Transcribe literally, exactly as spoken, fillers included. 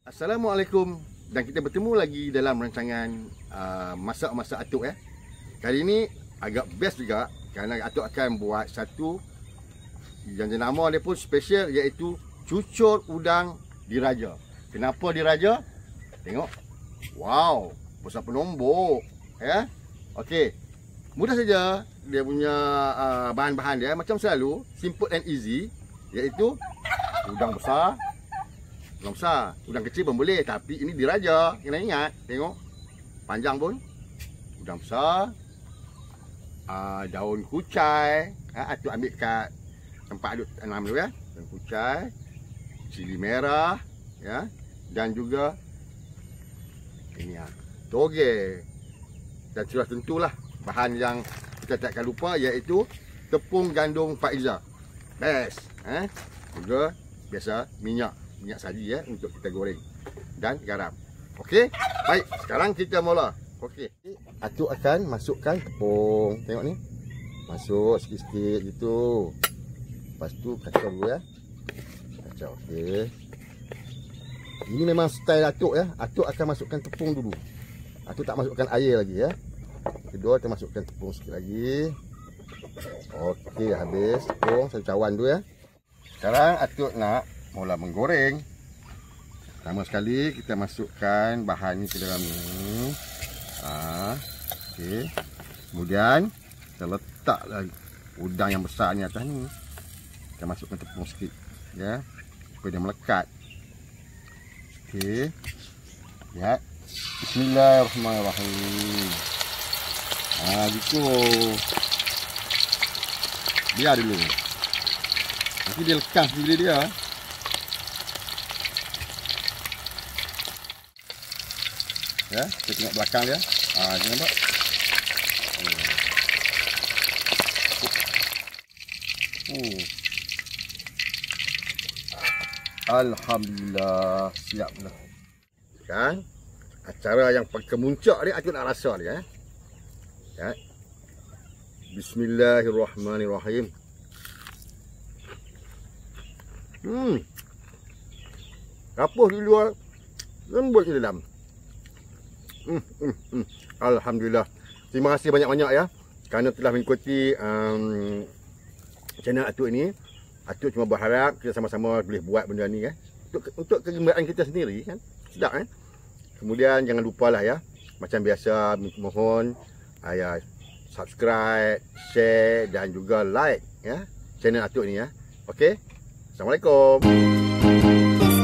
Assalamualaikum, dan kita bertemu lagi dalam rancangan uh, masak-masak Atuk ya. Kali ini agak best juga kerana Atuk akan buat satu yang jenama dia pun special, iaitu cucur udang diraja. Kenapa diraja? Tengok. Wow, besar penombok ya. Okey. Mudah saja dia punya uh, bahan-bahan dia macam selalu, simple and easy, iaitu udang besar. Udang besar, udang kecil pun boleh, tapi ini diraja. Kena ingat, tengok. Panjang pun. Udang besar. Uh, daun kucai. Ha, Atuk ambil kat tempat Atuk tanam dulu ya. Daun kucai. Cili merah. Ya. Dan juga ini ya, toge. Dan sudah tentulah bahan yang kita tak akan lupa, iaitu tepung gandum Faiza. Best. Eh? Juga biasa minyak. Minyak saji ya, untuk kita goreng. Dan garam. Okey. Baik, sekarang kita mula. Okey. Atuk akan masukkan tepung. Tengok ni. Masuk sikit-sikit gitu. Lepas tu kacau dulu ya. Kacau. Okey. Ini memang style Atuk ya. Atuk akan masukkan tepung dulu. Atuk tak masukkan air lagi ya. Kedua kita masukkan tepung sikit lagi. Okey, habis tepung. Satu cawan dulu ya. Sekarang Atuk nak mula menggoreng. Pertama sekali kita masukkan bahan ni ke dalam ni. Ha, okey. Kemudian kita letak lagi udang yang besar ni atas ni. Kita masukkan tepung sikit ya, supaya dia melekat. Okey. Lihat. Bismillahirrahmanirrahim. Ha, gitu. Biar dulu. Nanti dia lekas bila dia. Ya, kita tengok belakang dia. Ah, ha, nampak? Oh. Alhamdulillah, siap dah. Kan? Acara yang kemuncak dia Atuk nak rasa dia, eh. Ya. Bismillahirrahmanirrahim. Hmm. Rapuh di luar, lembut di dalam. Hmm, hmm, hmm. Alhamdulillah. Terima kasih banyak-banyak ya kerana telah mengikuti um, channel Atuk ini. Atuk cuma berharap kita sama-sama boleh buat benda ni kan, untuk untuk kegembiraan kita sendiri kan. Sedap kan? Kemudian jangan lupalah ya, macam biasa mohon ayah subscribe, share dan juga like ya channel Atuk ni ya. Okey. Assalamualaikum.